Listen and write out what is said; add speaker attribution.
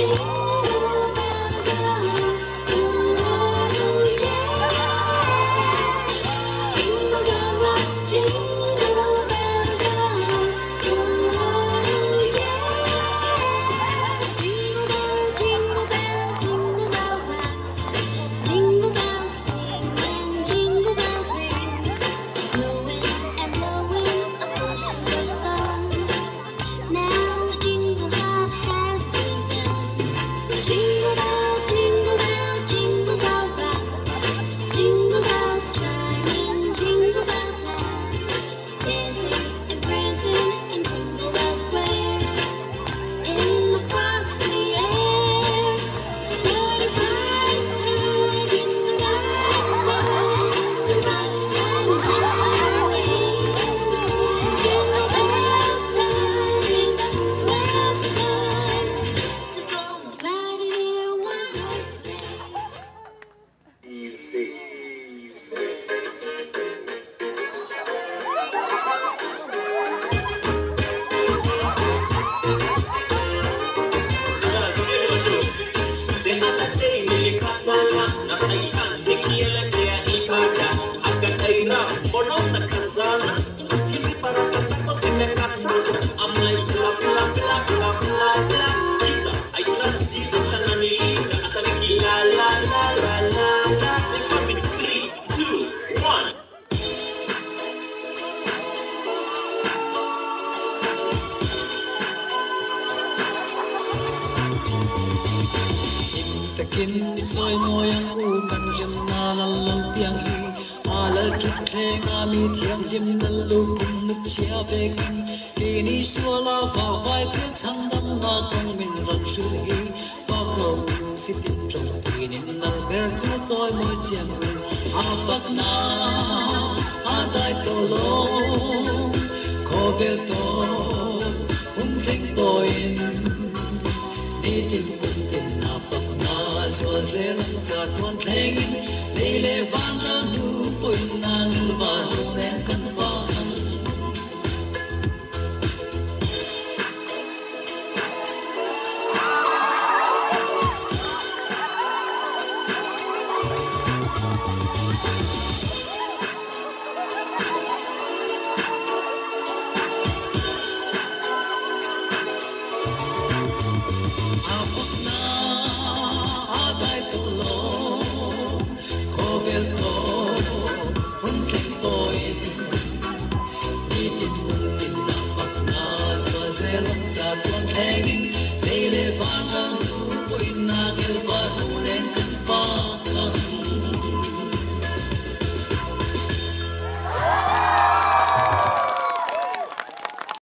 Speaker 1: Takin soy moyang u kan jam na la lo piang hi ala tut khe nga mi thiang lim na lo kum nuk chia ve kan ki ni suwa la va vai ke chang dam na kong min ran shu hi pa ro chi tin trong ti nin nal ber chu soy mo chiang ru a pak na a dai to lo ko ve to thing boy ni tin kun tin na pak na so zel cha tuan theng le le van ra nu poi na lu ba ru ne